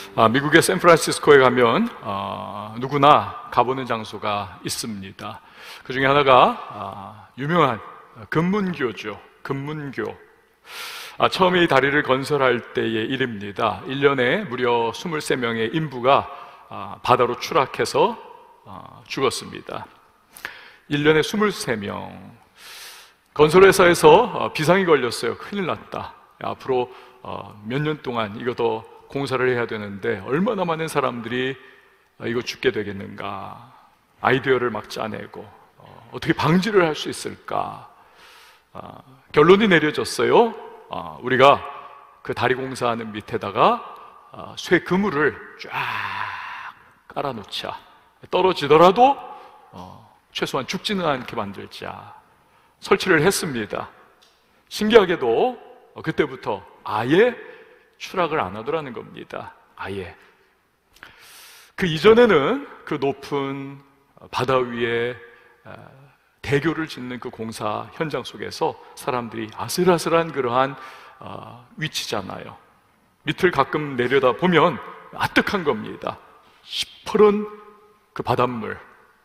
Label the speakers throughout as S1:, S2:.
S1: 미국의 샌프란시스코에 가면 누구나 가보는 장소가 있습니다. 그 중에 하나가 유명한 금문교죠. 금문교. 처음에 이 다리를 건설할 때의 일입니다. 1년에 무려 23명의 인부가 바다로 추락해서 죽었습니다. 1년에 23명. 건설회사에서 비상이 걸렸어요. 큰일 났다. 앞으로 몇 년 동안 이것도 공사를 해야 되는데 얼마나 많은 사람들이 이거 죽게 되겠는가. 아이디어를 막 짜내고 어떻게 방지를 할 수 있을까. 결론이 내려졌어요. 우리가 그 다리 공사하는 밑에다가 쇠 그물을 쫙 깔아놓자. 떨어지더라도 최소한 죽지는 않게 만들자. 설치를 했습니다. 신기하게도 그때부터 아예 추락을 안 하더라는 겁니다. 아예. 그 이전에는 그 높은 바다 위에 대교를 짓는 그 공사 현장 속에서 사람들이 아슬아슬한 그러한 위치잖아요. 밑을 가끔 내려다 보면 아득한 겁니다. 시퍼런 그 바닷물,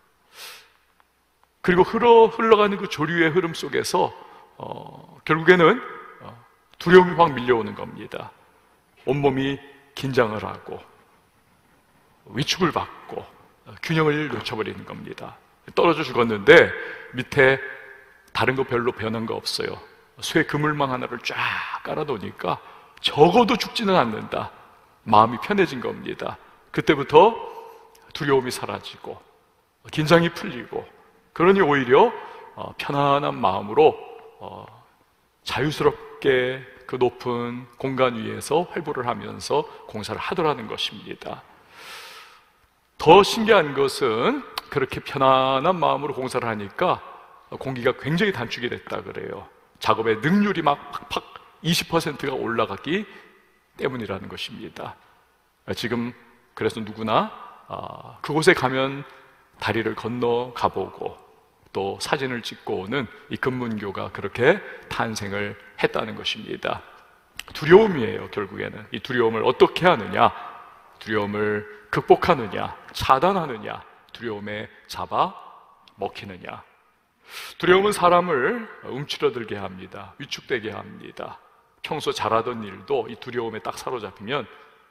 S1: 그리고 흘러가는 그 조류의 흐름 속에서 결국에는 두려움이 확 밀려오는 겁니다. 온몸이 긴장을 하고 위축을 받고 균형을 놓쳐버리는 겁니다. 떨어져 죽었는데 밑에 다른 거 별로 변한 거 없어요. 쇠 그물망 하나를 쫙 깔아놓으니까 적어도 죽지는 않는다. 마음이 편해진 겁니다. 그때부터 두려움이 사라지고 긴장이 풀리고, 그러니 오히려 편안한 마음으로 자유스럽게 그 높은 공간 위에서 활보를 하면서 공사를 하더라는 것입니다. 더 신기한 것은 그렇게 편안한 마음으로 공사를 하니까 공기가 굉장히 단축이 됐다 그래요. 작업의 능률이 막 팍팍 20%가 올라갔기 때문이라는 것입니다. 지금 그래서 누구나 그곳에 가면 다리를 건너 가보고 또 사진을 찍고 오는 이 금문교가 그렇게 탄생을 했다는 것입니다. 두려움이에요. 결국에는 이 두려움을 어떻게 하느냐, 두려움을 극복하느냐, 차단하느냐, 두려움에 잡아 먹히느냐. 두려움은 사람을 움츠러들게 합니다. 위축되게 합니다. 평소 잘하던 일도 이 두려움에 딱 사로잡히면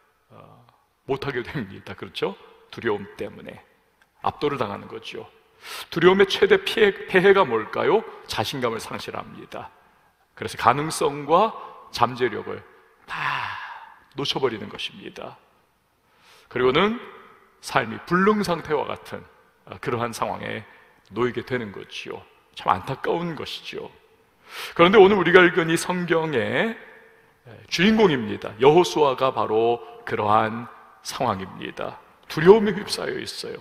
S1: 못하게 됩니다. 그렇죠? 두려움 때문에 압도를 당하는 거죠. 두려움의 최대 폐해가 뭘까요? 자신감을 상실합니다. 그래서 가능성과 잠재력을 다 놓쳐버리는 것입니다. 그리고는 삶이 불능 상태와 같은 그러한 상황에 놓이게 되는 거지요. 참 안타까운 것이죠. 그런데 오늘 우리가 읽은 이 성경의 주인공입니다. 여호수아가 바로 그러한 상황입니다. 두려움에 휩싸여 있어요.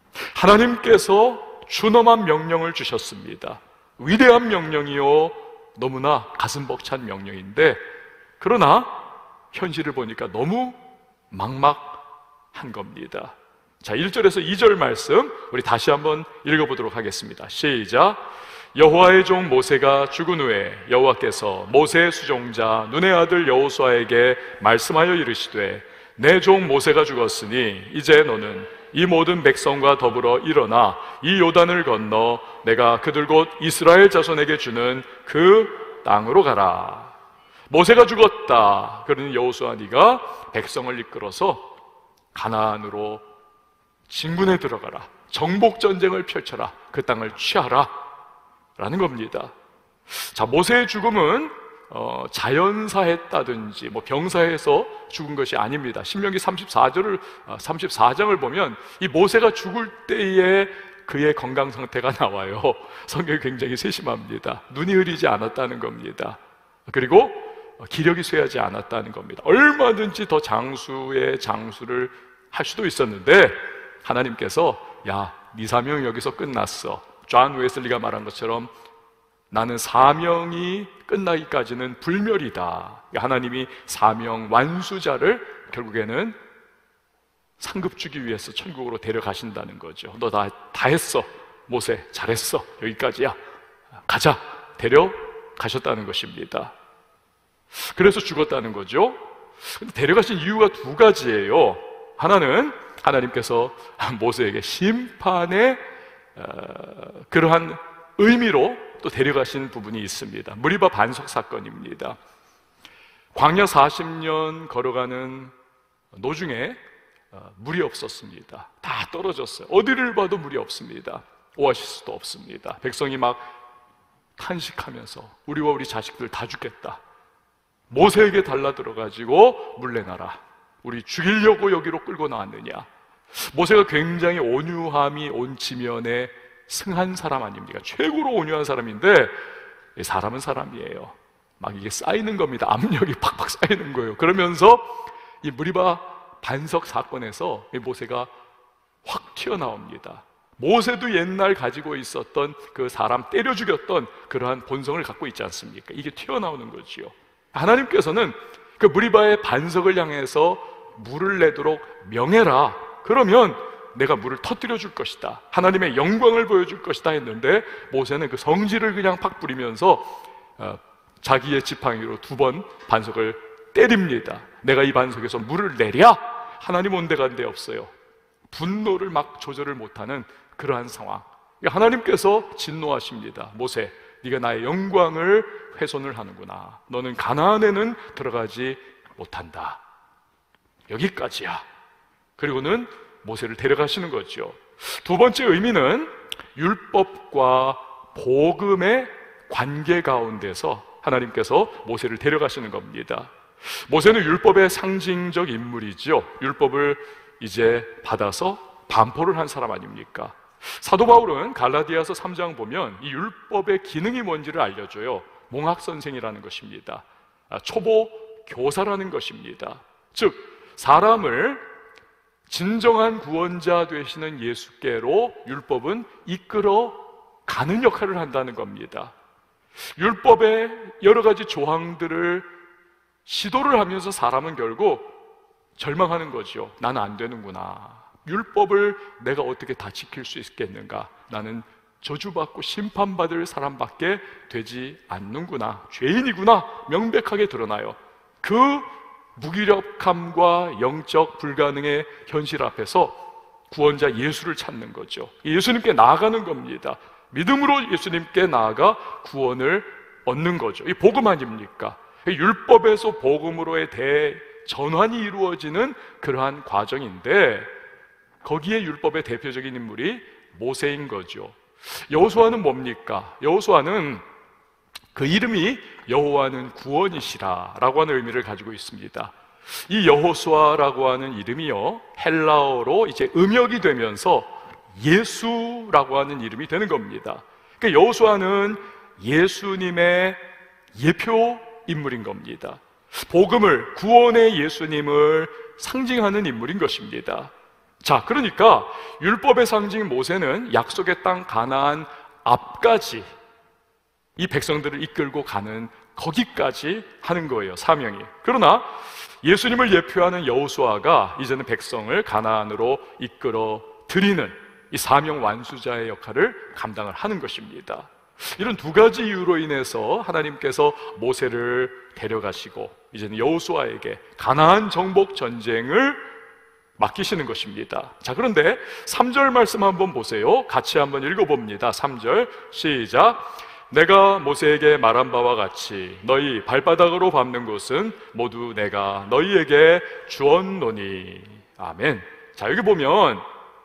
S1: 하나님께서 준엄한 명령을 주셨습니다. 위대한 명령이요, 너무나 가슴 벅찬 명령인데, 그러나 현실을 보니까 너무 막막한 겁니다. 자, 1절에서 2절 말씀 우리 다시 한번 읽어보도록 하겠습니다. 시작. 여호와의 종 모세가 죽은 후에 여호와께서 모세의 수종자 눈의 아들 여호수아에게 말씀하여 이르시되, 내 종 모세가 죽었으니 이제 너는 이 모든 백성과 더불어 일어나 이 요단을 건너 내가 그들 곧 이스라엘 자손에게 주는 그 땅으로 가라. 모세가 죽었다. 그러니 여호수아 네가 백성을 이끌어서 가나안으로 진군에 들어가라. 정복 전쟁을 펼쳐라. 그 땅을 취하라. 라는 겁니다. 자, 모세의 죽음은 자연사했다든지 병사해서 죽은 것이 아닙니다. 신명기 34장을 보면 이 모세가 죽을 때에 그의 건강 상태가 나와요. 성경이 굉장히 세심합니다. 눈이 흐리지 않았다는 겁니다. 그리고 기력이 쇠하지 않았다는 겁니다. 얼마든지 더 장수의 장수를 할 수도 있었는데 하나님께서 야, 네 사명이 여기서 끝났어. 존 웨슬리가 말한 것처럼 나는 사명이 끝나기까지는 불멸이다. 하나님이 사명 완수자를 결국에는 상급 주기 위해서 천국으로 데려가신다는 거죠. 너 다 했어. 모세 잘했어. 여기까지야. 가자. 데려가셨다는 것입니다. 그래서 죽었다는 거죠. 근데 데려가신 이유가 두 가지예요. 하나는 하나님께서 모세에게 심판의 그러한 의미로 또 데려가신 부분이 있습니다. 무리바 반석 사건입니다. 광야 40년 걸어가는 노중에 물이 없었습니다. 다 떨어졌어요. 어디를 봐도 물이 없습니다. 오아시스도 없습니다. 백성이 막 탄식하면서 우리와 우리 자식들 다 죽겠다. 모세에게 달라들어가지고 물 내놔라. 우리 죽이려고 여기로 끌고 나왔느냐. 모세가 굉장히 온유함이 온 지면에 승한 사람 아닙니까? 최고로 온유한 사람인데 사람은 사람이에요. 막 이게 쌓이는 겁니다. 압력이 팍팍 쌓이는 거예요. 그러면서 이 무리바 반석 사건에서 이 모세가 확 튀어나옵니다. 모세도 옛날 가지고 있었던 그 사람 때려 죽였던 그러한 본성을 갖고 있지 않습니까? 이게 튀어나오는 거지요. 하나님께서는 그 무리바의 반석을 향해서 물을 내도록 명해라. 그러면 내가 물을 터뜨려 줄 것이다. 하나님의 영광을 보여줄 것이다 했는데 모세는 그 성질을 그냥 팍 부리면서 자기의 지팡이로 2번 반석을 때립니다. 내가 이 반석에서 물을 내랴? 하나님 온데간데 없어요. 분노를 막 조절을 못하는 그러한 상황. 하나님께서 진노하십니다. 모세, 네가 나의 영광을 훼손을 하는구나. 너는 가나안에는 들어가지 못한다. 여기까지야. 그리고는 모세를 데려가시는 거죠. 두 번째 의미는 율법과 복음의 관계 가운데서 하나님께서 모세를 데려가시는 겁니다. 모세는 율법의 상징적 인물이죠. 율법을 이제 받아서 반포를 한 사람 아닙니까? 사도 바울은 갈라디아서 3장 보면 이 율법의 기능이 뭔지를 알려줘요. 몽학선생이라는 것입니다. 초보 교사라는 것입니다. 즉 사람을 진정한 구원자 되시는 예수께로 율법은 이끌어 가는 역할을 한다는 겁니다. 율법의 여러 가지 조항들을 시도를 하면서 사람은 결국 절망하는 거죠. 나는 안 되는구나. 율법을 내가 어떻게 다 지킬 수 있겠는가? 나는 저주받고 심판받을 사람밖에 되지 않는구나. 죄인이구나. 명백하게 드러나요. 그 무기력함과 영적 불가능의 현실 앞에서 구원자 예수를 찾는 거죠. 예수님께 나아가는 겁니다. 믿음으로 예수님께 나아가 구원을 얻는 거죠. 이 복음 아닙니까? 율법에서 복음으로의 대전환이 이루어지는 그러한 과정인데 거기에 율법의 대표적인 인물이 모세인 거죠. 여호수아는 뭡니까? 여호수아는 그 이름이 여호와는 구원이시라 라고 하는 의미를 가지고 있습니다. 이 여호수아라고 하는 이름이요 헬라어로 이제 음역이 되면서 예수라고 하는 이름이 되는 겁니다. 그러니까 여호수아는 예수님의 예표 인물인 겁니다. 복음을, 구원의 예수님을 상징하는 인물인 것입니다. 자, 그러니까 율법의 상징 모세는 약속의 땅 가나안 앞까지 이 백성들을 이끌고 가는 거기까지 하는 거예요, 사명이. 그러나 예수님을 예표하는 여호수아가 이제는 백성을 가나안으로 이끌어 드리는 이 사명 완수자의 역할을 감당을 하는 것입니다. 이런 두 가지 이유로 인해서 하나님께서 모세를 데려가시고 이제는 여호수아에게 가나안 정복 전쟁을 맡기시는 것입니다. 자, 그런데 3절 말씀 한번 보세요. 같이 한번 읽어봅니다. 3절 시작. 내가 모세에게 말한 바와 같이 너희 발바닥으로 밟는 곳은 모두 내가 너희에게 주었노니. 아멘. 자, 여기 보면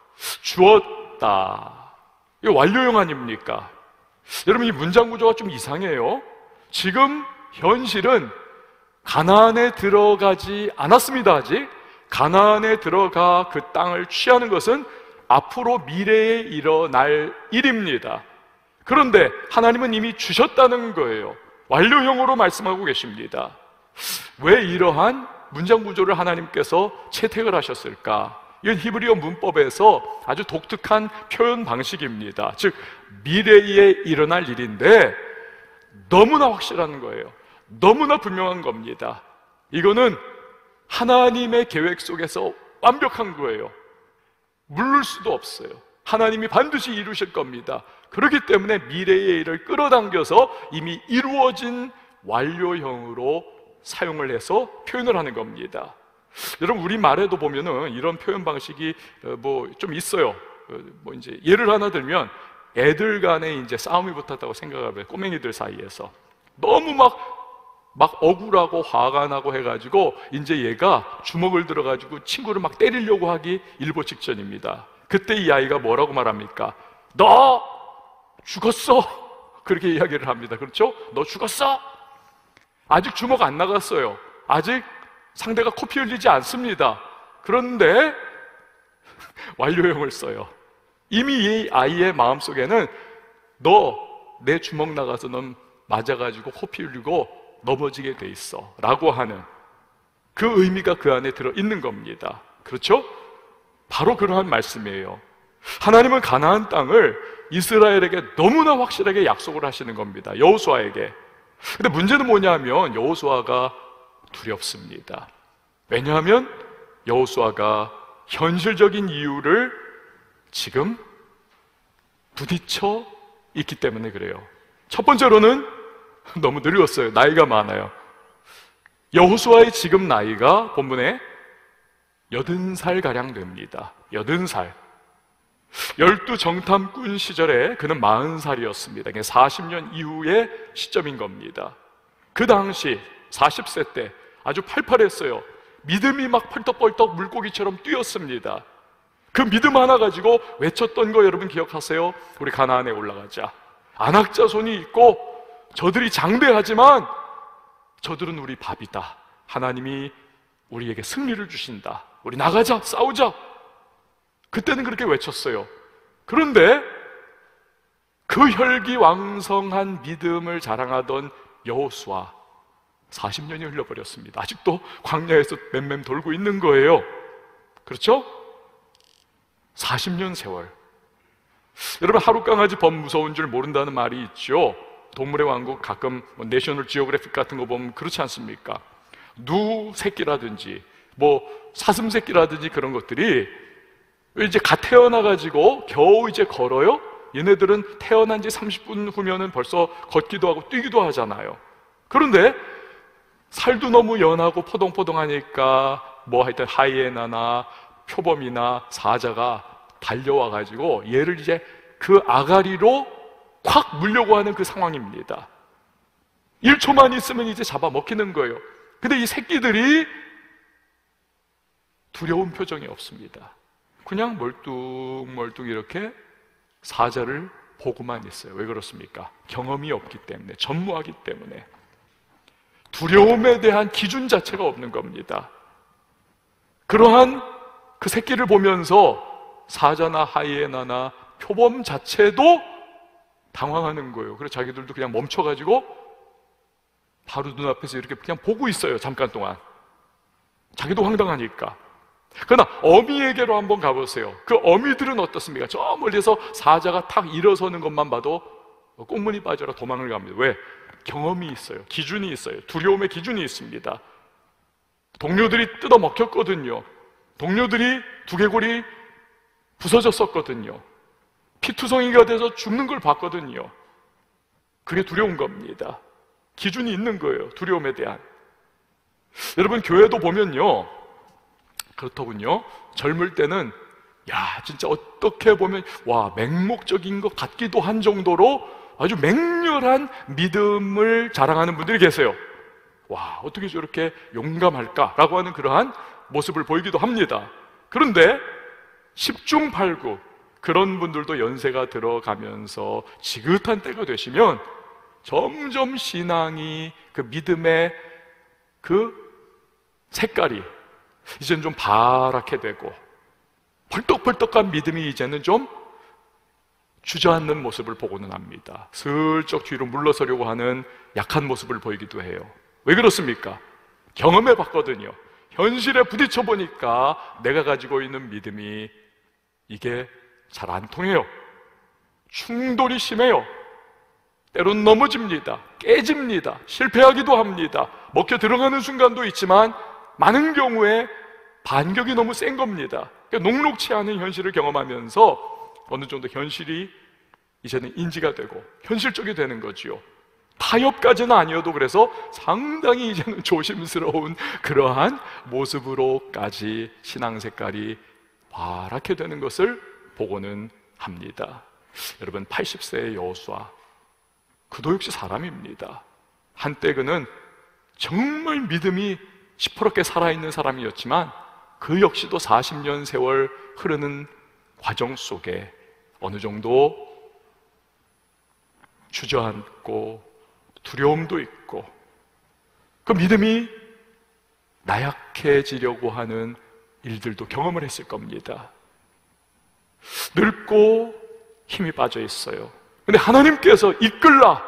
S1: 주었다, 이거 완료형 아닙니까? 여러분, 이 문장 구조가 좀 이상해요. 지금 현실은 가나안에 들어가지 않았습니다. 아직 가나안에 들어가 그 땅을 취하는 것은 앞으로 미래에 일어날 일입니다. 그런데 하나님은 이미 주셨다는 거예요. 완료형으로 말씀하고 계십니다. 왜 이러한 문장 구조를 하나님께서 채택을 하셨을까? 이건 히브리어 문법에서 아주 독특한 표현 방식입니다. 즉 미래에 일어날 일인데 너무나 확실한 거예요. 너무나 분명한 겁니다. 이거는 하나님의 계획 속에서 완벽한 거예요. 물를 수도 없어요. 하나님이 반드시 이루실 겁니다. 그렇기 때문에 미래의 일을 끌어당겨서 이미 이루어진 완료형으로 사용을 해서 표현을 하는 겁니다. 여러분, 우리 말에도 보면은 이런 표현 방식이 뭐 좀 있어요. 뭐 이제 예를 하나 들면, 애들 간에 이제 싸움이 붙었다고 생각하면, 꼬맹이들 사이에서 너무 막 억울하고 화가 나고 해가지고 이제 얘가 주먹을 들어가지고 친구를 막 때리려고 하기 일보 직전입니다. 그때 이 아이가 뭐라고 말합니까? 너 죽었어! 그렇게 이야기를 합니다. 그렇죠? 너 죽었어! 아직 주먹 안 나갔어요. 아직 상대가 코피 흘리지 않습니다. 그런데 완료형을 써요. 이미 이 아이의 마음속에는 너 내 주먹 나가서 넌 맞아가지고 코피 흘리고 넘어지게 돼 있어 라고 하는 그 의미가 그 안에 들어있는 겁니다. 그렇죠? 바로 그러한 말씀이에요. 하나님은 가나안 땅을 이스라엘에게 너무나 확실하게 약속을 하시는 겁니다. 여호수아에게. 근데 문제는 뭐냐면 여호수아가 두렵습니다. 왜냐하면 여호수아가 현실적인 이유를 지금 부딪혀 있기 때문에 그래요. 첫 번째로는 너무 늙었어요. 나이가 많아요. 여호수아의 지금 나이가 본문에 80살가량 됩니다. 80살. 12정탐꾼 시절에 그는 40살이었습니다. 40년 이후의 시점인 겁니다. 그 당시 40세 때 아주 팔팔했어요. 믿음이 막 펄떡펄떡 물고기처럼 뛰었습니다. 그 믿음 하나 가지고 외쳤던 거 여러분 기억하세요? 우리 가나안에 올라가자. 안악자손이 있고 저들이 장대하지만 저들은 우리 밥이다. 하나님이 우리에게 승리를 주신다. 우리 나가자, 싸우자. 그때는 그렇게 외쳤어요. 그런데 그 혈기왕성한 믿음을 자랑하던 여호수아 40년이 흘러버렸습니다. 아직도 광야에서 맴맴 돌고 있는 거예요. 그렇죠? 40년 세월. 여러분, 하룻강아지 범 무서운 줄 모른다는 말이 있죠. 동물의 왕국 가끔 내셔널 지오그래픽 같은 거 보면 그렇지 않습니까? 누 새끼라든지 뭐 사슴 새끼라든지 그런 것들이 이제 갓 태어나가지고 겨우 이제 걸어요? 얘네들은 태어난 지 30분 후면은 벌써 걷기도 하고 뛰기도 하잖아요. 그런데 살도 너무 연하고 포동포동하니까 뭐 하여튼 하이에나나 표범이나 사자가 달려와가지고 얘를 이제 그 아가리로 콱 물려고 하는 그 상황입니다. 1초만 있으면 이제 잡아먹히는 거예요. 근데 이 새끼들이 두려운 표정이 없습니다. 그냥 멀뚱멀뚱 이렇게 사자를 보고만 있어요. 왜 그렇습니까? 경험이 없기 때문에, 전무하기 때문에. 두려움에 대한 기준 자체가 없는 겁니다. 그러한 그 새끼를 보면서 사자나 하이에나나 표범 자체도 당황하는 거예요. 그래서 자기들도 그냥 멈춰가지고 바로 눈앞에서 이렇게 그냥 보고 있어요. 잠깐 동안. 자기도 황당하니까. 그러나 어미에게로 한번 가보세요. 그 어미들은 어떻습니까? 저 멀리서 사자가 탁 일어서는 것만 봐도 꽁무니 빠져라 도망을 갑니다. 왜? 경험이 있어요. 기준이 있어요. 두려움의 기준이 있습니다. 동료들이 뜯어 먹혔거든요. 동료들이 두개골이 부서졌었거든요. 피투성이가 돼서 죽는 걸 봤거든요. 그게 두려운 겁니다. 기준이 있는 거예요. 두려움에 대한. 여러분, 교회도 보면요, 그렇더군요. 젊을 때는 야, 진짜 어떻게 보면 와, 맹목적인 것 같기도 한 정도로 아주 맹렬한 믿음을 자랑하는 분들이 계세요. 와, 어떻게 저렇게 용감할까라고 하는 그러한 모습을 보이기도 합니다. 그런데 10중 8구 그런 분들도 연세가 들어가면서 지긋한 때가 되시면 점점 신앙이, 그 믿음의 그 색깔이 이제는 좀 파랗게 되고 펄떡펄떡한 믿음이 이제는 좀 주저앉는 모습을 보고는 합니다. 슬쩍 뒤로 물러서려고 하는 약한 모습을 보이기도 해요. 왜 그렇습니까? 경험해 봤거든요. 현실에 부딪혀 보니까 내가 가지고 있는 믿음이 이게 잘 안 통해요. 충돌이 심해요. 때론 넘어집니다. 깨집니다. 실패하기도 합니다. 먹혀 들어가는 순간도 있지만 많은 경우에 반격이 너무 센 겁니다. 그러니까 녹록치 않은 현실을 경험하면서 어느 정도 현실이 이제는 인지가 되고 현실적이 되는 거지요. 타협까지는 아니어도 그래서 상당히 이제는 조심스러운 그러한 모습으로까지 신앙 색깔이 파랗게 되는 것을 보고는 합니다. 여러분, 80세의 여호수아, 그도 역시 사람입니다. 한때 그는 정말 믿음이 시퍼렇게 살아있는 사람이었지만 그 역시도 40년 세월 흐르는 과정 속에 어느 정도 주저앉고 두려움도 있고 그 믿음이 나약해지려고 하는 일들도 경험을 했을 겁니다. 늙고 힘이 빠져 있어요. 근데 하나님께서 이끌라,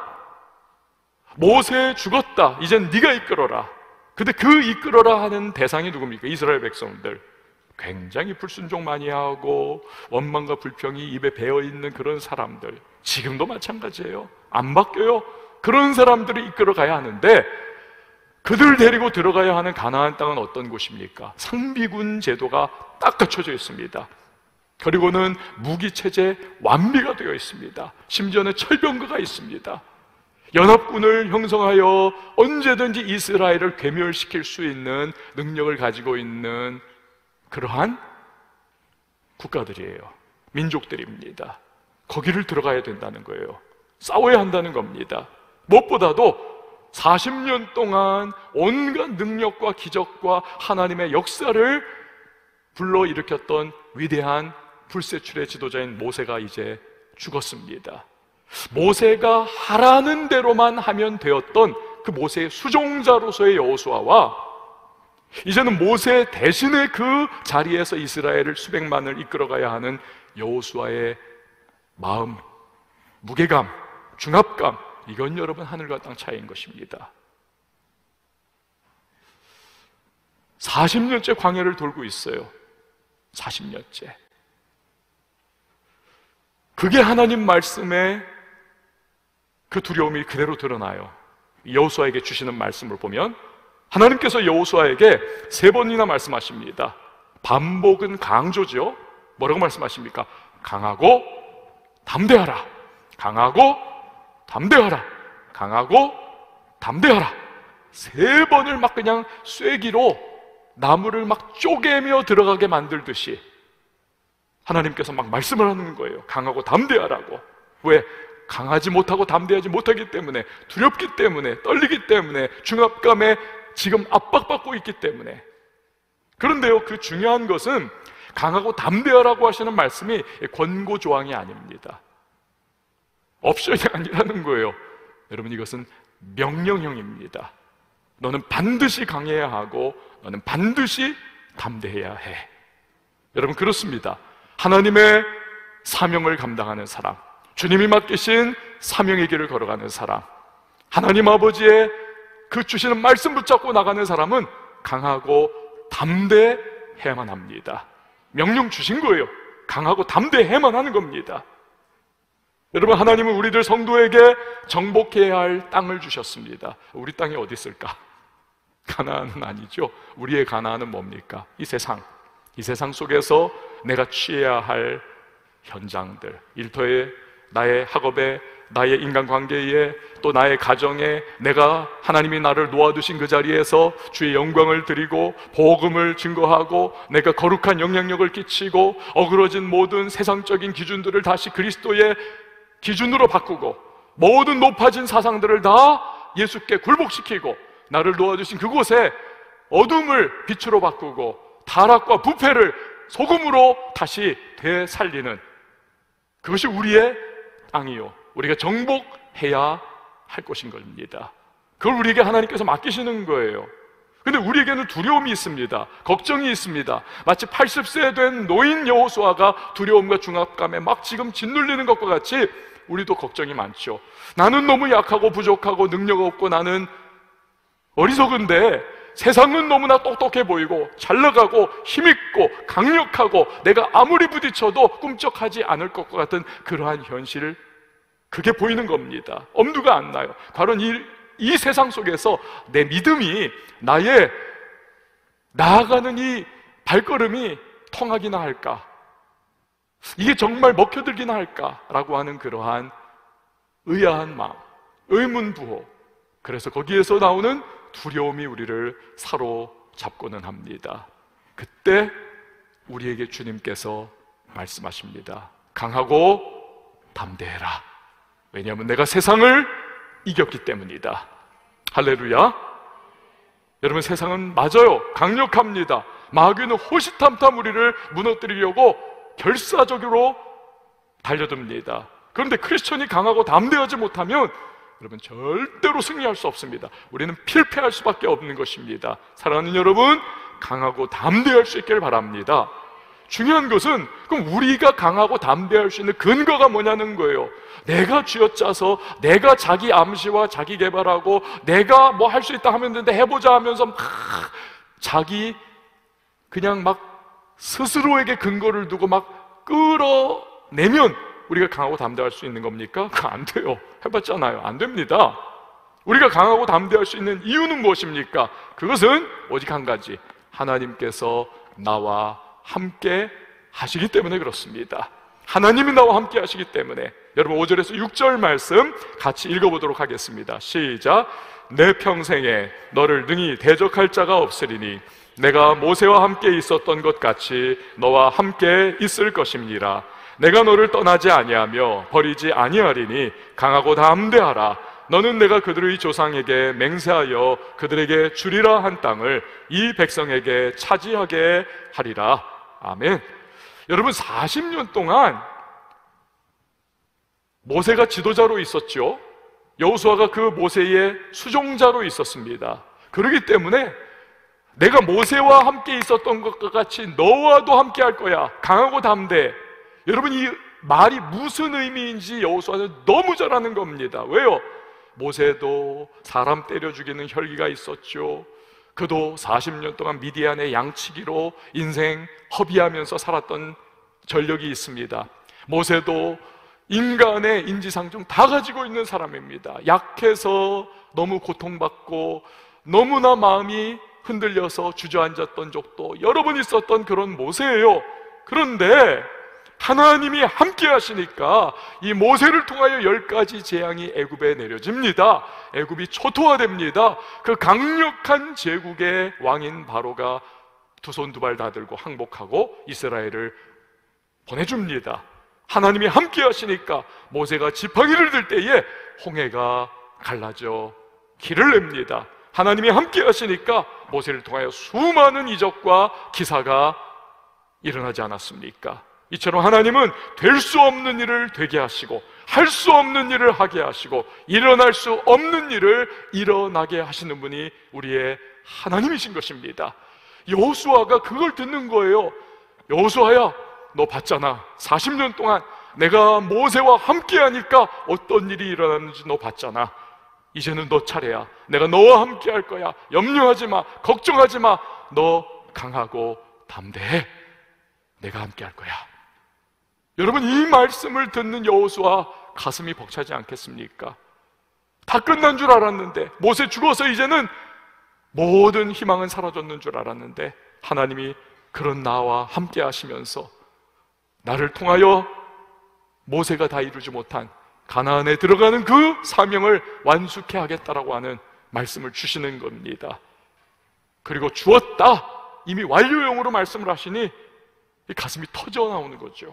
S1: 모세 죽었다, 이젠 네가 이끌어라. 근데 그 이끌어라 하는 대상이 누굽니까? 이스라엘 백성들. 굉장히 불순종 많이 하고 원망과 불평이 입에 배어있는 그런 사람들, 지금도 마찬가지예요. 안 바뀌어요. 그런 사람들을 이끌어 가야 하는데 그들 데리고 들어가야 하는 가나안 땅은 어떤 곳입니까? 상비군 제도가 딱 갖춰져 있습니다. 그리고는 무기체제 완비가 되어 있습니다. 심지어는 철병거가 있습니다. 연합군을 형성하여 언제든지 이스라엘을 괴멸시킬 수 있는 능력을 가지고 있는 그러한 국가들이에요. 민족들입니다. 거기를 들어가야 된다는 거예요. 싸워야 한다는 겁니다. 무엇보다도 40년 동안 온갖 능력과 기적과 하나님의 역사를 불러일으켰던 위대한 불세출의 지도자인 모세가 이제 죽었습니다. 모세가 하라는 대로만 하면 되었던 그 모세의 수종자로서의 여호수아와 이제는 모세 대신에 그 자리에서 이스라엘을 수백만을 이끌어가야 하는 여호수아의 마음, 무게감, 중압감, 이건 여러분 하늘과 땅 차이인 것입니다. 40년째 광야를 돌고 있어요. 40년째. 그게 하나님 말씀에 그 두려움이 그대로 드러나요. 여호수아에게 주시는 말씀을 보면 하나님께서 여호수아에게 3번이나 말씀하십니다. 반복은 강조죠. 뭐라고 말씀하십니까? 강하고 담대하라. 강하고 담대하라. 강하고 담대하라. 3번을 막 그냥 쐐기로 나무를 막 쪼개며 들어가게 만들듯이 하나님께서 막 말씀을 하는 거예요. 강하고 담대하라고. 왜? 강하지 못하고 담대하지 못하기 때문에, 두렵기 때문에, 떨리기 때문에, 중압감에 지금 압박받고 있기 때문에. 그런데요, 그 중요한 것은 강하고 담대하라고 하시는 말씀이 권고조항이 아닙니다. 옵션이 아니라는 거예요. 여러분, 이것은 명령형입니다. 너는 반드시 강해야 하고 너는 반드시 담대해야 해. 여러분, 그렇습니다. 하나님의 사명을 감당하는 사람, 주님이 맡기신 사명의 길을 걸어가는 사람, 하나님 아버지의 그 주시는 말씀 붙잡고 나가는 사람은 강하고 담대해야만 합니다. 명령 주신 거예요. 강하고 담대해야만 하는 겁니다. 여러분, 하나님은 우리들 성도에게 정복해야 할 땅을 주셨습니다. 우리 땅이 어디 있을까? 가나안은 아니죠. 우리의 가나안은 뭡니까? 이 세상 속에서 내가 취해야 할 현장들, 일터에, 나의 학업에, 나의 인간관계에, 또 나의 가정에 내가 하나님이 나를 놓아두신 그 자리에서 주의 영광을 드리고 복음을 증거하고 내가 거룩한 영향력을 끼치고 어그러진 모든 세상적인 기준들을 다시 그리스도의 기준으로 바꾸고 모든 높아진 사상들을 다 예수께 굴복시키고 나를 놓아주신 그곳에 어둠을 빛으로 바꾸고 타락과 부패를 소금으로 다시 되살리는, 그것이 우리의 땅이요, 우리가 정복해야 할 것인 겁니다. 그걸 우리에게 하나님께서 맡기시는 거예요. 근데 우리에게는 두려움이 있습니다. 걱정이 있습니다. 마치 80세 된 노인 여호수아가 두려움과 중압감에 막 지금 짓눌리는 것과 같이 우리도 걱정이 많죠. 나는 너무 약하고 부족하고 능력 없고 나는 어리석은데 세상은 너무나 똑똑해 보이고 잘 나가고 힘있고 강력하고 내가 아무리 부딪혀도 꿈쩍하지 않을 것과 같은 그러한 현실, 그게 보이는 겁니다. 엄두가 안 나요. 바로 이 세상 속에서 내 믿음이, 나의 나아가는 이 발걸음이 통하기나 할까, 이게 정말 먹혀들기나 할까라고 하는 그러한 의아한 마음, 의문부호. 그래서 거기에서 나오는 두려움이 우리를 사로잡고는 합니다. 그때 우리에게 주님께서 말씀하십니다. 강하고 담대해라. 왜냐하면 내가 세상을 이겼기 때문이다. 할렐루야. 여러분, 세상은 맞아요, 강력합니다. 마귀는 호시탐탐 우리를 무너뜨리려고 결사적으로 달려듭니다. 그런데 크리스천이 강하고 담대하지 못하면 여러분 절대로 승리할 수 없습니다. 우리는 필패할 수밖에 없는 것입니다. 사랑하는 여러분, 강하고 담대할 수 있기를 바랍니다. 중요한 것은 그럼 우리가 강하고 담대할 수 있는 근거가 뭐냐는 거예요. 내가 쥐어짜서 내가 자기 암시와 자기 개발하고 내가 뭐 할 수 있다 하면 되는데 해보자 하면서 막 자기 그냥 막 스스로에게 근거를 두고 막 끌어내면 우리가 강하고 담대할 수 있는 겁니까? 그거 안 돼요. 해봤잖아요. 안 됩니다. 우리가 강하고 담대할 수 있는 이유는 무엇입니까? 그것은 오직 한 가지, 하나님께서 나와 함께 하시기 때문에 그렇습니다. 하나님이 나와 함께 하시기 때문에. 여러분, 5절에서 6절 말씀 같이 읽어보도록 하겠습니다. 시작. 내 평생에 너를 능히 대적할 자가 없으리니 내가 모세와 함께 있었던 것 같이 너와 함께 있을 것임니라. 내가 너를 떠나지 아니하며 버리지 아니하리니 강하고 담대하라. 너는 내가 그들의 조상에게 맹세하여 그들에게 주리라 한 땅을 이 백성에게 차지하게 하리라. 아멘. 여러분, 40년 동안 모세가 지도자로 있었죠. 여호수아가 그 모세의 수종자로 있었습니다. 그렇기 때문에 내가 모세와 함께 있었던 것과 같이 너와도 함께 할 거야. 강하고 담대. 여러분, 이 말이 무슨 의미인지 여호수아는 너무 잘 아는 겁니다. 왜요? 모세도 사람 때려 죽이는 혈기가 있었죠. 그도 40년 동안 미디안의 양치기로 인생 허비하면서 살았던 전력이 있습니다. 모세도 인간의 인지상정 다 가지고 있는 사람입니다. 약해서 너무 고통받고 너무나 마음이 흔들려서 주저앉았던 적도 여러 번 있었던 그런 모세예요. 그런데 하나님이 함께 하시니까 이 모세를 통하여 10가지 재앙이 애굽에 내려집니다. 애굽이 초토화됩니다. 그 강력한 제국의 왕인 바로가 두 손 두 발 다 들고 항복하고 이스라엘을 보내줍니다. 하나님이 함께 하시니까 모세가 지팡이를 들 때에 홍해가 갈라져 길을 냅니다. 하나님이 함께 하시니까 모세를 통하여 수많은 이적과 기사가 일어나지 않았습니까? 이처럼 하나님은 될 수 없는 일을 되게 하시고 할 수 없는 일을 하게 하시고 일어날 수 없는 일을 일어나게 하시는 분이 우리의 하나님이신 것입니다. 여호수아가 그걸 듣는 거예요. 여호수아야, 너 봤잖아. 40년 동안 내가 모세와 함께 하니까 어떤 일이 일어났는지 너 봤잖아. 이제는 너 차례야. 내가 너와 함께 할 거야. 염려하지 마. 걱정하지 마. 너 강하고 담대해. 내가 함께 할 거야. 여러분, 이 말씀을 듣는 여호수아 가슴이 벅차지 않겠습니까? 다 끝난 줄 알았는데, 모세 죽어서 이제는 모든 희망은 사라졌는 줄 알았는데 하나님이 그런 나와 함께 하시면서 나를 통하여 모세가 다 이루지 못한 가나안에 들어가는 그 사명을 완수케 하겠다라고 하는 말씀을 주시는 겁니다. 그리고 주었다, 이미 완료형으로 말씀을 하시니 가슴이 터져 나오는 거죠.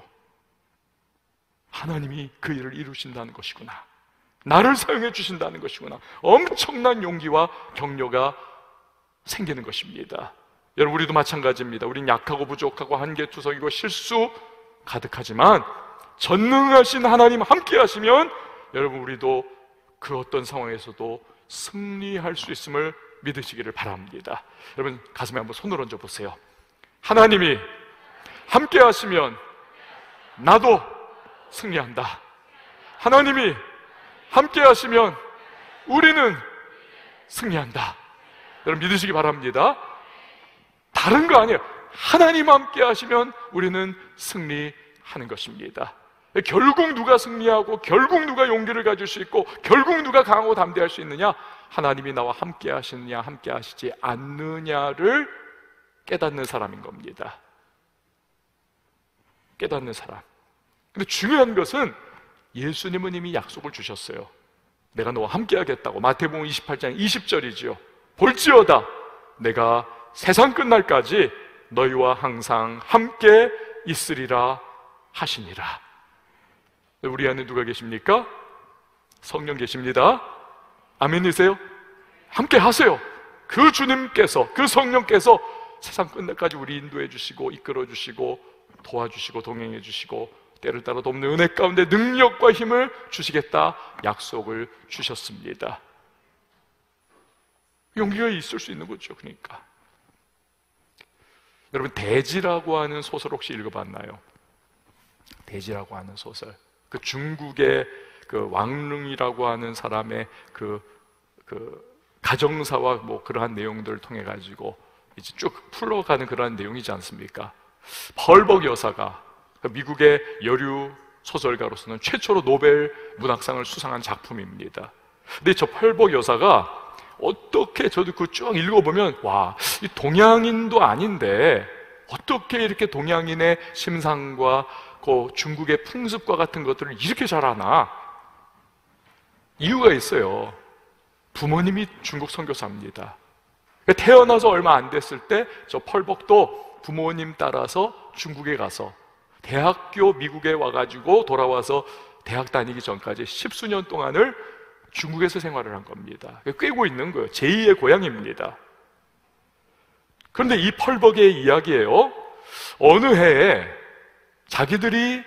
S1: 하나님이 그 일을 이루신다는 것이구나. 나를 사용해 주신다는 것이구나. 엄청난 용기와 격려가 생기는 것입니다. 여러분, 우리도 마찬가지입니다. 우린 약하고 부족하고 한계투성이고 실수 가득하지만 전능하신 하나님 함께 하시면 여러분, 우리도 그 어떤 상황에서도 승리할 수 있음을 믿으시기를 바랍니다. 여러분, 가슴에 한번 손을 얹어 보세요. 하나님이 함께 하시면 나도 승리한다. 하나님이 함께 하시면 우리는 승리한다. 여러분, 믿으시기 바랍니다. 다른 거 아니에요. 하나님 함께 하시면 우리는 승리하는 것입니다. 결국 누가 승리하고 결국 누가 용기를 가질 수 있고 결국 누가 강하고 담대할 수 있느냐? 하나님이 나와 함께 하시느냐 함께 하시지 않느냐를 깨닫는 사람인 겁니다. 깨닫는 사람. 근데 중요한 것은 예수님은 이미 약속을 주셨어요. 내가 너와 함께 하겠다고. 마태복음 28장 20절이지요. 볼지어다 내가 세상 끝날까지 너희와 항상 함께 있으리라 하시니라. 우리 안에 누가 계십니까? 성령 계십니다. 아멘이세요? 함께 하세요. 그 주님께서, 그 성령께서 세상 끝날까지 우리 인도해 주시고 이끌어 주시고 도와주시고 동행해 주시고 때를 따라 돕는 은혜 가운데 능력과 힘을 주시겠다 약속을 주셨습니다. 용기가 있을 수 있는 거죠. 그러니까 여러분, 대지라고 하는 소설 혹시 읽어봤나요? 대지라고 하는 소설, 그 중국의 그 왕릉이라고 하는 사람의 그 가정사와 뭐 그러한 내용들을 통해 가지고 이제 쭉 풀어가는 그러한 내용이지 않습니까? 펄벅 여사가 미국의 여류 소설가로서는 최초로 노벨 문학상을 수상한 작품입니다. 근데 저 펄벅 여사가 어떻게, 저도 그 쭉 읽어보면 와, 이 동양인도 아닌데 어떻게 이렇게 동양인의 심상과 그 중국의 풍습과 같은 것들을 이렇게 잘 아나? 이유가 있어요. 부모님이 중국 선교사입니다. 태어나서 얼마 안 됐을 때 저 펄벅도 부모님 따라서 중국에 가서 대학교 미국에 와가지고 돌아와서 대학 다니기 전까지 10수년 동안을 중국에서 생활을 한 겁니다. 꿰고 있는 거예요. 제2의 고향입니다. 그런데 이 펄벅의 이야기예요. 어느 해에 자기들이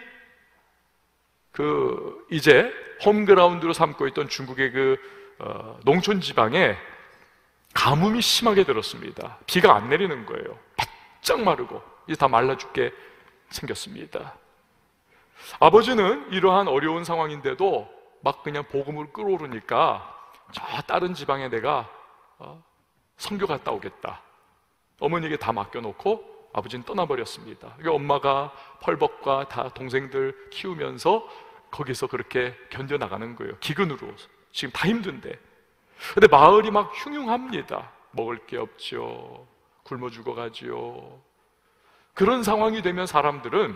S1: 이제 홈그라운드로 삼고 있던 중국의 농촌 지방에 가뭄이 심하게 들었습니다. 비가 안 내리는 거예요. 바짝 마르고 이제 다 말라 죽게 생겼습니다. 아버지는 이러한 어려운 상황인데도 막 그냥 복음을 끌어오르니까 저 다른 지방에 내가 선교 갔다 오겠다. 어머니에게 다 맡겨놓고 아버지는 떠나버렸습니다. 그러니까 엄마가 펄벅과 다 동생들 키우면서 거기서 그렇게 견뎌나가는 거예요. 기근으로. 지금 다 힘든데. 근데 마을이 막 흉흉합니다. 먹을 게 없죠. 굶어 죽어가지요. 그런 상황이 되면 사람들은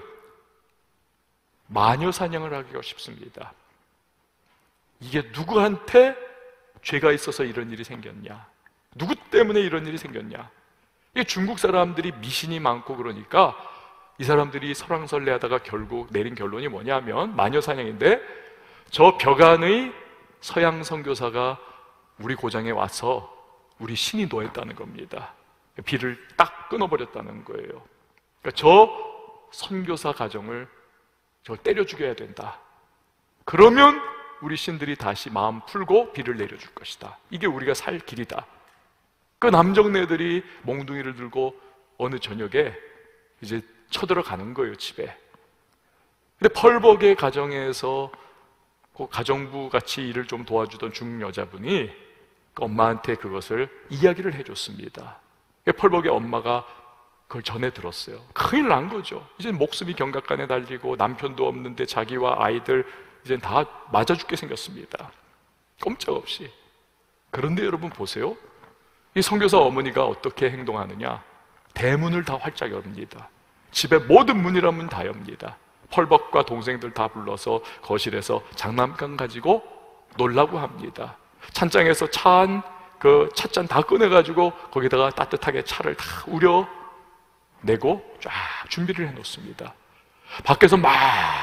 S1: 마녀 사냥을 하기가 쉽습니다. 이게 누구한테 죄가 있어서 이런 일이 생겼냐? 누구 때문에 이런 일이 생겼냐? 이게 중국 사람들이 미신이 많고 그러니까 이 사람들이 설왕설래하다가 결국 내린 결론이 뭐냐면 마녀 사냥인데, 저 벽안의 서양 선교사가 우리 고장에 와서 우리 신이 노했다는 겁니다. 비를 딱 끊어버렸다는 거예요. 그러니까 저 선교사 가정을 저 때려 죽여야 된다. 그러면 우리 신들이 다시 마음 풀고 비를 내려줄 것이다. 이게 우리가 살 길이다. 그 남정네들이 몽둥이를 들고 어느 저녁에 이제 쳐들어가는 거예요, 집에. 근데 펄벅의 가정에서 그 가정부 같이 일을 좀 도와주던 중국 여자분이 그 엄마한테 그것을 이야기를 해줬습니다. 펄벅의 엄마가 그걸 전해 들었어요. 큰일 난 거죠. 이제 목숨이 경각간에 달리고 남편도 없는데 자기와 아이들 이제 다 맞아 죽게 생겼습니다. 꼼짝없이. 그런데 여러분 보세요. 이 선교사 어머니가 어떻게 행동하느냐? 대문을 다 활짝 엽니다. 집에 모든 문이란 문 다 엽니다. 펄벅과 동생들 다 불러서 거실에서 장난감 가지고 놀라고 합니다. 찬장에서 그 찻잔 다 꺼내가지고 거기다가 따뜻하게 차를 다 우려내고 쫙 준비를 해놓습니다. 밖에서 막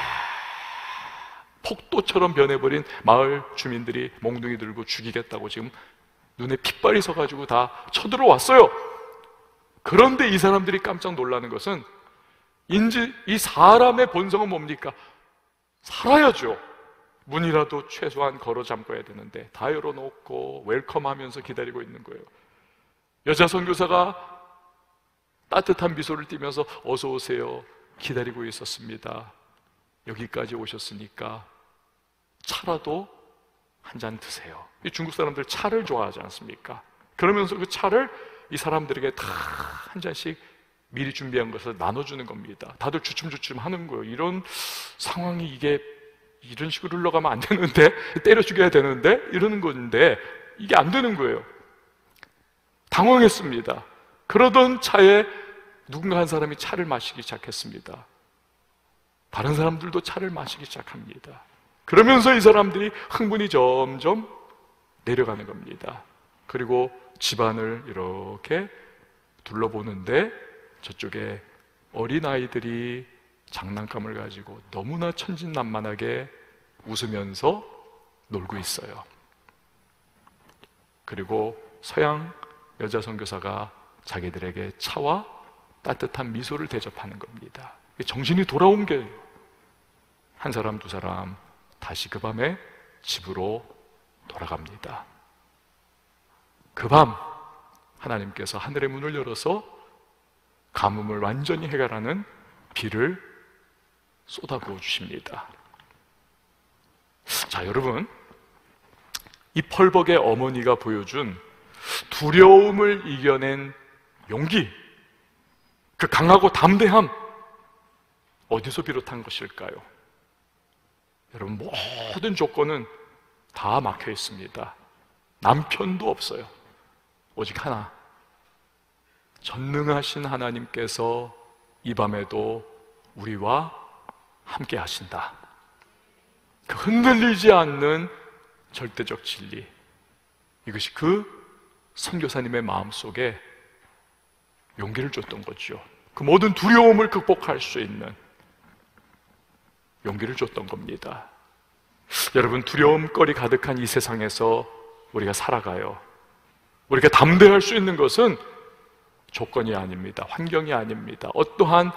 S1: 폭도처럼 변해버린 마을 주민들이 몽둥이 들고 죽이겠다고 지금 눈에 핏발이 서가지고 다 쳐들어왔어요. 그런데 이 사람들이 깜짝 놀라는 것은 이 사람의 본성은 뭡니까? 살아야죠. 문이라도 최소한 걸어 잠궈야 되는데 다 열어놓고 웰컴하면서 기다리고 있는 거예요. 여자 선교사가 따뜻한 미소를 띠면서 어서 오세요, 기다리고 있었습니다. 여기까지 오셨으니까 차라도 한 잔 드세요. 이 중국 사람들 차를 좋아하지 않습니까? 그러면서 그 차를 이 사람들에게 다 한 잔씩 미리 준비한 것을 나눠주는 겁니다. 다들 주춤주춤 하는 거예요. 이런 상황이 이게 이런 식으로 흘러가면 안 되는데, 때려 죽여야 되는데 이러는 건데 이게 안 되는 거예요. 당황했습니다. 그러던 차에 누군가 한 사람이 차를 마시기 시작했습니다. 다른 사람들도 차를 마시기 시작합니다. 그러면서 이 사람들이 흥분이 점점 내려가는 겁니다. 그리고 집안을 이렇게 둘러보는데 저쪽에 어린아이들이 장난감을 가지고 너무나 천진난만하게 웃으면서 놀고 있어요. 그리고 서양 여자 선교사가 자기들에게 차와 따뜻한 미소를 대접하는 겁니다. 정신이 돌아온 게 한 사람 두 사람 다시 그 밤에 집으로 돌아갑니다. 그 밤 하나님께서 하늘의 문을 열어서 가뭄을 완전히 해결하는 비를 쏟아부어 주십니다. 자, 여러분, 이 펄벅의 어머니가 보여준 두려움을 이겨낸 용기, 그 강하고 담대함, 어디서 비롯한 것일까요? 여러분, 모든 조건은 다 막혀 있습니다. 남편도 없어요. 오직 하나, 전능하신 하나님께서 이 밤에도 우리와 함께 하신다. 그 흔들리지 않는 절대적 진리, 이것이 그 선교사님의 마음속에 용기를 줬던 거죠. 그 모든 두려움을 극복할 수 있는 용기를 줬던 겁니다. 여러분, 두려움거리 가득한 이 세상에서 우리가 살아가요. 우리가 담대할 수 있는 것은 조건이 아닙니다. 환경이 아닙니다. 어떠한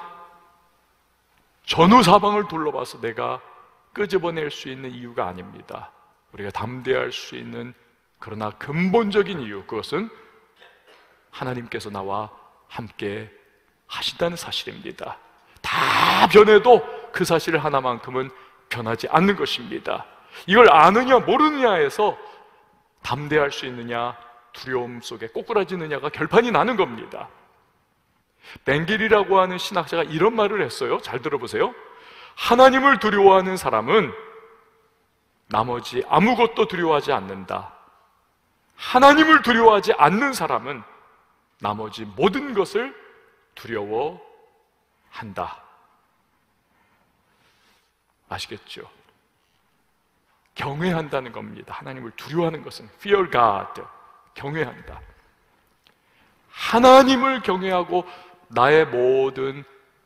S1: 전후 사방을 둘러봐서 내가 끄집어낼 수 있는 이유가 아닙니다. 우리가 담대할 수 있는 그러나 근본적인 이유, 그것은 하나님께서 나와 함께 하신다는 사실입니다. 다 변해도 그 사실 하나만큼은 변하지 않는 것입니다. 이걸 아느냐 모르느냐에서 담대할 수 있느냐, 두려움 속에 꼬꾸라지느냐가 결판이 나는 겁니다. 벵겔이라고 하는 신학자가 이런 말을 했어요. 잘 들어보세요. 하나님을 두려워하는 사람은 나머지 아무것도 두려워하지 않는다. 하나님을 두려워하지 않는 사람은 나머지 모든 것을 두려워한다. 아시겠죠? 경외한다는 겁니다. 하나님을 두려워하는 것은 fear God, 경외한다. 하나님을 경외하고 나의 모든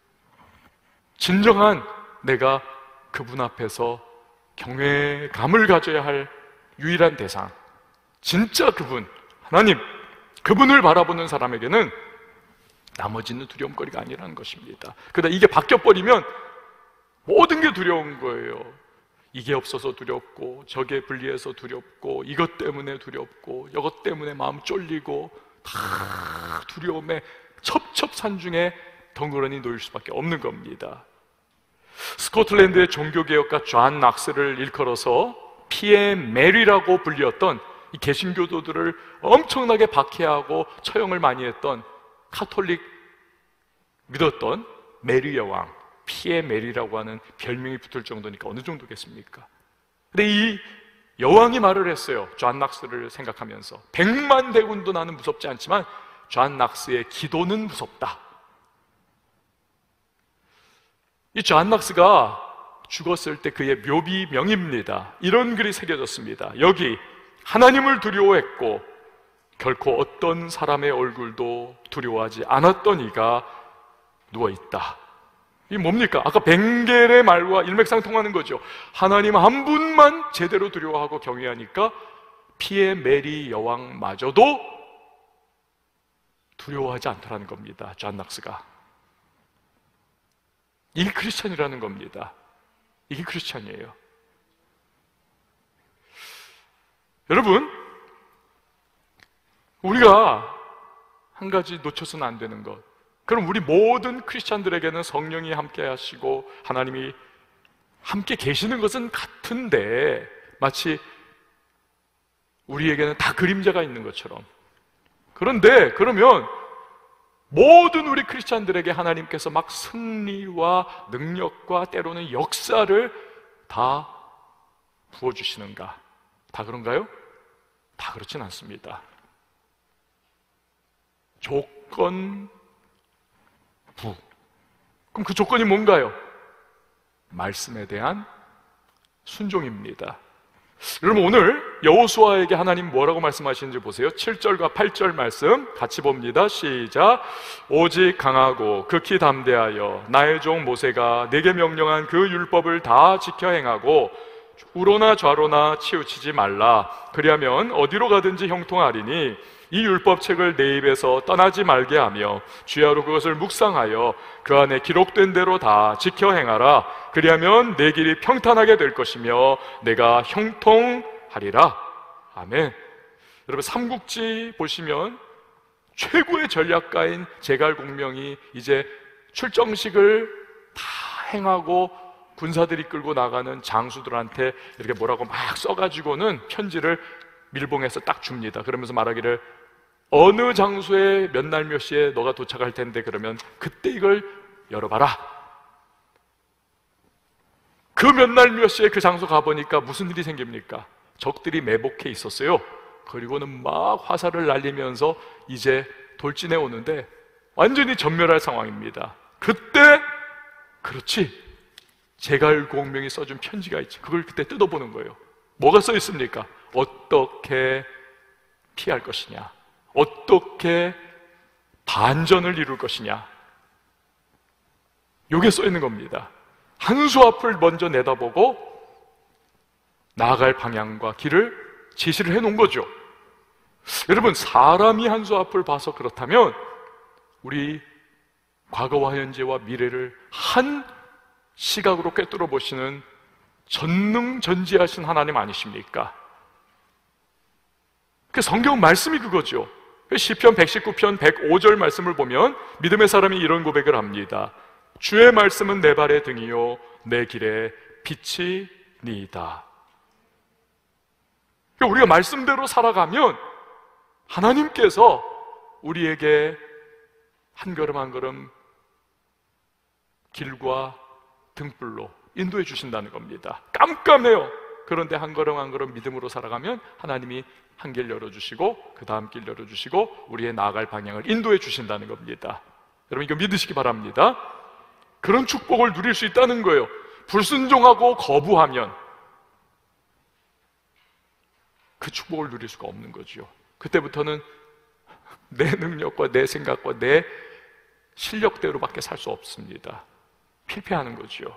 S1: 진정한 내가 그분 앞에서 경외감을 가져야 할 유일한 대상, 진짜 그분, 하나님, 그분을 바라보는 사람에게는 나머지는 두려움거리가 아니라는 것입니다. 그러다 이게 바뀌어버리면 모든 게 두려운 거예요. 이게 없어서 두렵고, 저게 불리해서 두렵고, 이것 때문에 두렵고, 이것 때문에 마음 쫄리고, 다 두려움에 첩첩산중에 덩그러니 놓일 수밖에 없는 겁니다. 스코틀랜드의 종교개혁가 존 낙스를 일컬어서 피에 메리라고 불리었던 이 개신교도들을 엄청나게 박해하고 처형을 많이 했던 카톨릭 믿었던 메리 여왕, 피에 메리라고 하는 별명이 붙을 정도니까 어느 정도겠습니까? 근데 이 여왕이 말을 했어요. 존 낙스를 생각하면서 100만 대군도 나는 무섭지 않지만 존 낙스의 기도는 무섭다. 이 존 낙스가 죽었을 때 그의 묘비명입니다. 이런 글이 새겨졌습니다. 여기 하나님을 두려워했고 결코 어떤 사람의 얼굴도 두려워하지 않았던 이가 누워있다. 이게 뭡니까? 아까 벵겔의 말과 일맥상통하는 거죠. 하나님 한 분만 제대로 두려워하고 경외하니까 피에 메리 여왕마저도 두려워하지 않더라는 겁니다. 존 낙스가. 이게 크리스찬이라는 겁니다. 이게 크리스찬이에요. 여러분, 우리가 한 가지 놓쳐서는 안 되는 것, 그럼 우리 모든 크리스찬들에게는 성령이 함께 하시고 하나님이 함께 계시는 것은 같은데 마치 우리에게는 다 그림자가 있는 것처럼, 그런데 그러면 모든 우리 크리스찬들에게 하나님께서 막 승리와 능력과 때로는 역사를 다 부어주시는가? 다 그런가요? 다 그렇진 않습니다. 조건부. 그럼 그 조건이 뭔가요? 말씀에 대한 순종입니다. 여러분, 오늘 여호수아에게 하나님 뭐라고 말씀하시는지 보세요. 7절과 8절 말씀 같이 봅니다. 시작. 오직 강하고 극히 담대하여 나의 종 모세가 내게 명령한 그 율법을 다 지켜 행하고 우로나 좌로나 치우치지 말라. 그리하면 어디로 가든지 형통하리니 이 율법책을 내 입에서 떠나지 말게 하며 주야로 그것을 묵상하여 그 안에 기록된 대로 다 지켜 행하라. 그리하면 내 길이 평탄하게 될 것이며 내가 형통하리라. 아멘. 여러분, 삼국지 보시면 최고의 전략가인 제갈공명이 이제 출정식을 다 행하고 군사들이 끌고 나가는 장수들한테 이렇게 뭐라고 막 써가지고는 편지를 밀봉해서 딱 줍니다. 그러면서 말하기를 어느 장소에 몇 날 몇 시에 너가 도착할 텐데 그러면 그때 이걸 열어봐라. 그 몇 날 몇 시에 그 장소 가보니까 무슨 일이 생깁니까? 적들이 매복해 있었어요. 그리고는 막 화살을 날리면서 이제 돌진해 오는데 완전히 전멸할 상황입니다. 그때 그렇지, 제갈공명이 써준 편지가 있지. 그걸 그때 뜯어보는 거예요. 뭐가 써 있습니까? 어떻게 피할 것이냐, 어떻게 반전을 이룰 것이냐, 이게 써 있는 겁니다. 한 수 앞을 먼저 내다보고 나아갈 방향과 길을 제시를 해놓은 거죠. 여러분, 사람이 한 수 앞을 봐서 그렇다면 우리 과거와 현재와 미래를 한 시각으로 꿰뚫어 보시는 전능전지하신 하나님 아니십니까? 그 성경 말씀이 그거죠. 시편 119편 105절 말씀을 보면 믿음의 사람이 이런 고백을 합니다. 주의 말씀은 내 발의 등이요 내 길에 빛이니이다. 우리가 말씀대로 살아가면 하나님께서 우리에게 한 걸음 한 걸음 길과 등불로 인도해 주신다는 겁니다. 깜깜해요. 그런데 한 걸음 한 걸음 믿음으로 살아가면 하나님이 한 길 열어주시고 그 다음 길 열어주시고 우리의 나아갈 방향을 인도해 주신다는 겁니다. 여러분, 이거 믿으시기 바랍니다. 그런 축복을 누릴 수 있다는 거예요. 불순종하고 거부하면 그 축복을 누릴 수가 없는 거죠. 그때부터는 내 능력과 내 생각과 내 실력대로밖에 살 수 없습니다. 필패하는 거죠.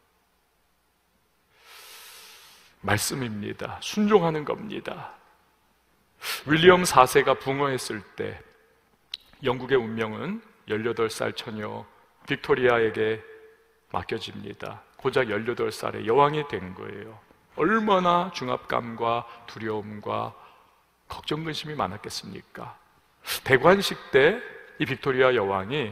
S1: 말씀입니다. 순종하는 겁니다. 윌리엄 4세가 붕어했을 때 영국의 운명은 18살 처녀 빅토리아에게 맡겨집니다. 고작 18살에 여왕이 된 거예요. 얼마나 중압감과 두려움과 걱정, 근심이 많았겠습니까? 대관식 때 이 빅토리아 여왕이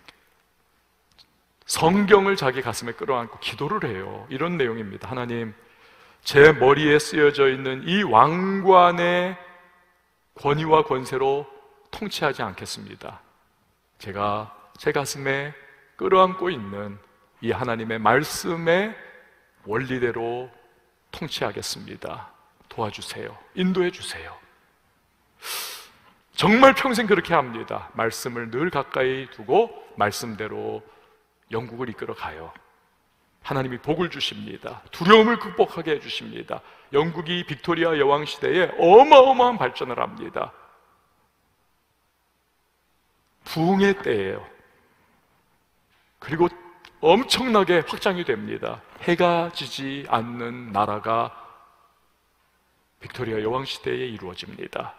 S1: 성경을 자기 가슴에 끌어안고 기도를 해요. 이런 내용입니다. 하나님, 제 머리에 쓰여져 있는 이 왕관의 권위와 권세로 통치하지 않겠습니다. 제가 제 가슴에 끌어안고 있는 이 하나님의 말씀의 원리대로 통치하겠습니다. 도와주세요. 인도해 주세요. 정말 평생 그렇게 합니다. 말씀을 늘 가까이 두고 말씀대로 영국을 이끌어 가요. 하나님이 복을 주십니다. 두려움을 극복하게 해주십니다. 영국이 빅토리아 여왕 시대에 어마어마한 발전을 합니다. 부흥의 때예요. 그리고 엄청나게 확장이 됩니다. 해가 지지 않는 나라가 빅토리아 여왕 시대에 이루어집니다.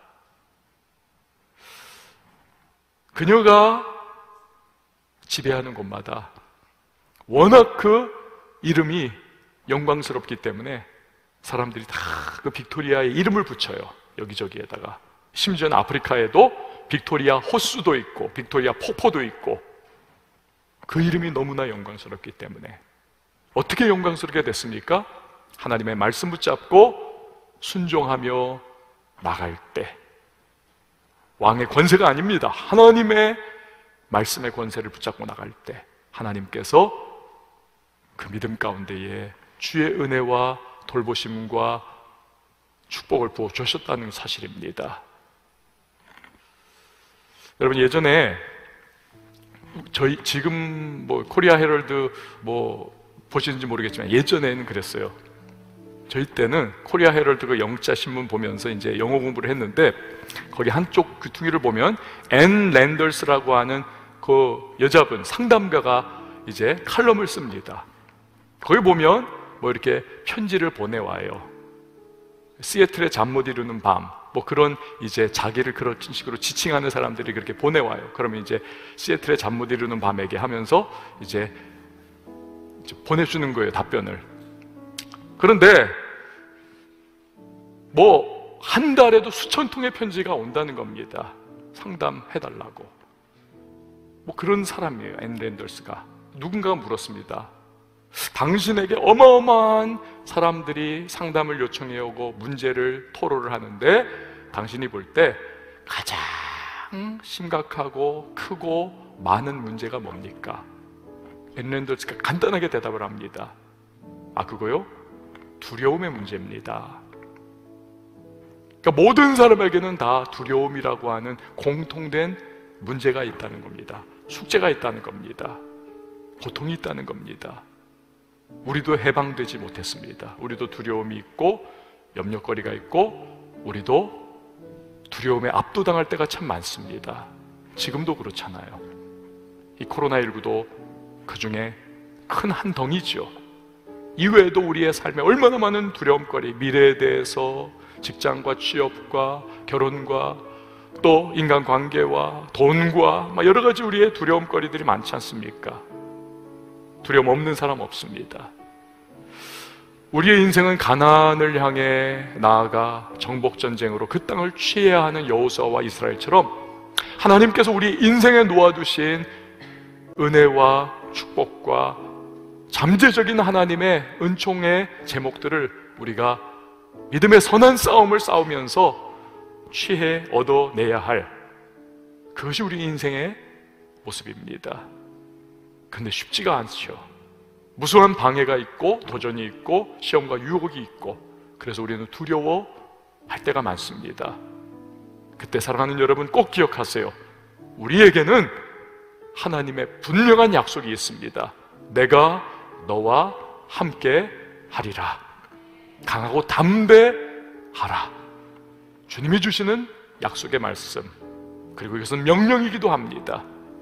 S1: 그녀가 지배하는 곳마다 워낙 그 이름이 영광스럽기 때문에 사람들이 다 그 빅토리아의 이름을 붙여요. 여기저기에다가. 심지어는 아프리카에도 빅토리아 호수도 있고 빅토리아 폭포도 있고, 그 이름이 너무나 영광스럽기 때문에. 어떻게 영광스럽게 됐습니까? 하나님의 말씀 붙잡고 순종하며 나갈 때. 왕의 권세가 아닙니다. 하나님의 말씀의 권세를 붙잡고 나갈 때 하나님께서 그 믿음 가운데에 주의 은혜와 돌보심과 축복을 부어주셨다는 사실입니다. 여러분, 예전에 저희 지금 코리아 헤럴드 보시는지 모르겠지만 예전에는 그랬어요. 저희 때는 코리아 헤럴드 그 영자 신문 보면서 이제 영어 공부를 했는데, 거기 한쪽 귀퉁이를 보면 앤 랜더스라고 하는 그 여자분 상담가가 이제 칼럼을 씁니다. 거기 보면 뭐 이렇게 편지를 보내와요. 시애틀의 잠 못 이루는 밤, 뭐 그런 이제 자기를 그런 식으로 지칭하는 사람들이 그렇게 보내와요. 그러면 이제 시애틀의 잠 못 이루는 밤에게 하면서 이제 보내주는 거예요, 답변을. 그런데 뭐 한 달에도 수천 통의 편지가 온다는 겁니다. 상담해달라고. 뭐 그런 사람이에요, 앤 랜더스가. 누군가가 물었습니다. 당신에게 어마어마한 사람들이 상담을 요청해 오고 문제를 토로를 하는데 당신이 볼 때 가장 심각하고 크고 많은 문제가 뭡니까? 앤 랜더스가 간단하게 대답을 합니다. 아, 그거요? 두려움의 문제입니다. 그러니까 모든 사람에게는 다 두려움이라고 하는 공통된 문제가 있다는 겁니다. 숙제가 있다는 겁니다. 고통이 있다는 겁니다. 우리도 해방되지 못했습니다. 우리도 두려움이 있고 염려거리가 있고 우리도 두려움에 압도당할 때가 참 많습니다. 지금도 그렇잖아요. 이 코로나19도 그 중에 큰 한 덩이죠. 이외에도 우리의 삶에 얼마나 많은 두려움거리, 미래에 대해서, 직장과 취업과 결혼과 또 인간관계와 돈과 여러 가지 우리의 두려움거리들이 많지 않습니까? 두려움 없는 사람 없습니다. 우리의 인생은 가나안을 향해 나아가 정복전쟁으로 그 땅을 취해야 하는 여호수아와 이스라엘처럼 하나님께서 우리 인생에 놓아두신 은혜와 축복과 잠재적인 하나님의 은총의 제목들을 우리가 믿음의 선한 싸움을 싸우면서 취해 얻어내야 할, 그것이 우리 인생의 모습입니다. 근데 쉽지가 않죠. 무수한 방해가 있고 도전이 있고 시험과 유혹이 있고, 그래서 우리는 두려워할 때가 많습니다. 그때 사랑하는 여러분, 꼭 기억하세요. 우리에게는 하나님의 분명한 약속이 있습니다. 내가 너와 함께 하리라. 강하고 담대하라. 주님이 주시는 약속의 말씀, 그리고 이것은 명령이기도 합니다.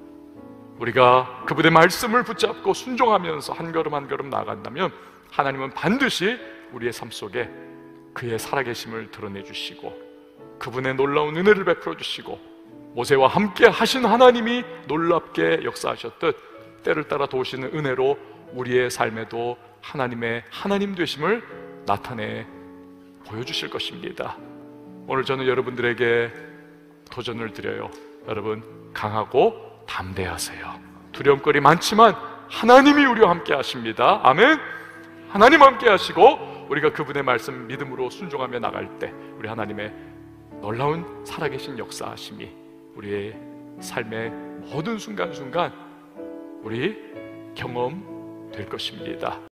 S1: 우리가 그분의 말씀을 붙잡고 순종하면서 한 걸음 한 걸음 나아간다면 하나님은 반드시 우리의 삶 속에 그의 살아계심을 드러내 주시고 그분의 놀라운 은혜를 베풀어 주시고, 모세와 함께 하신 하나님이 놀랍게 역사하셨듯 때를 따라 도우시는 은혜로 우리의 삶에도 하나님의 하나님 되심을 나타내 보여주실 것입니다. 오늘 저는 여러분들에게 도전을 드려요. 여러분, 강하고 담대하세요. 두려움거리 많지만 하나님이 우리와 함께 하십니다. 아멘. 하나님 함께 하시고 우리가 그분의 말씀 믿음으로 순종하며 나갈 때 우리 하나님의 놀라운 살아계신 역사하심이 우리의 삶의 모든 순간순간 우리 경험될 것입니다.